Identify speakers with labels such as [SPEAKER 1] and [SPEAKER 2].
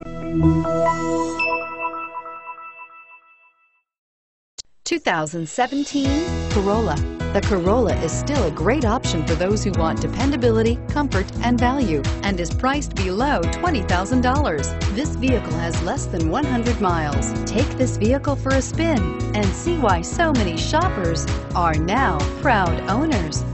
[SPEAKER 1] 2017 Corolla. The Corolla is still a great option for those who want dependability, comfort, and value, and is priced below $20,000. This vehicle has less than 100 miles. Take this vehicle for a spin and see why so many shoppers are now proud owners.